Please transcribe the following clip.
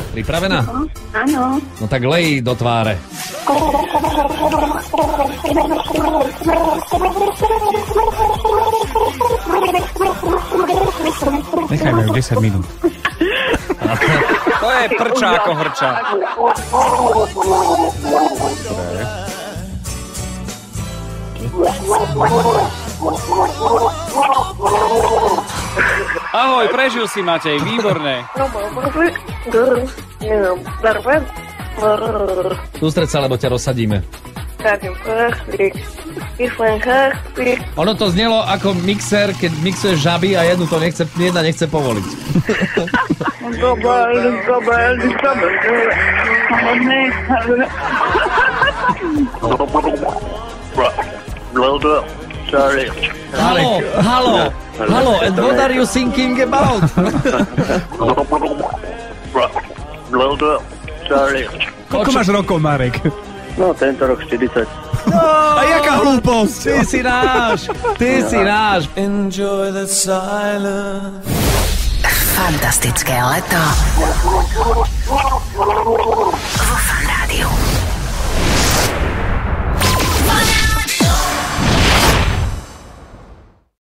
Pripravená? Áno. No tak lej do tváre. Nechajme ju 10 minút. To je prča ako hrča. Ahoj, prežil si, Matej, výborné. Sústreď sa, lebo ťa rozsadíme. Ono to znelo ako mixer, keď mixuješ žaby a jedna nechce povoliť. Halo, and what are you thinking about? Koľko máš rokov, Marek? No, tento rok 40. A jaká hlúposť? Ty si náš. Enjoy the silence. Fantastické leto.